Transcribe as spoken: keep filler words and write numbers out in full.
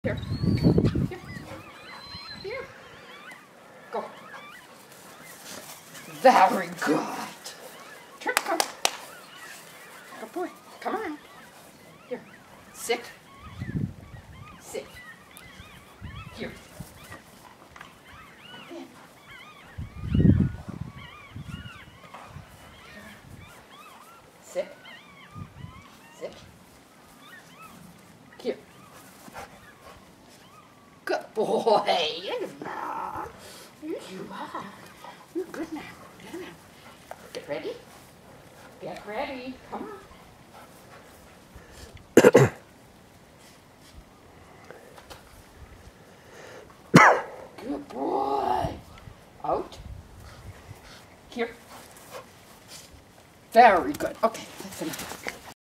Here. Here. Here. Go. Very good. Turn, come. Good boy. Come on. Here. Sit. Sit. Here. Then. Sit. Sit. Here. Good boy. Now. Here you are. You're good now. Good now. Get ready. Get ready. Come on. Good boy. Out. Here. Very good. Okay, that's enough.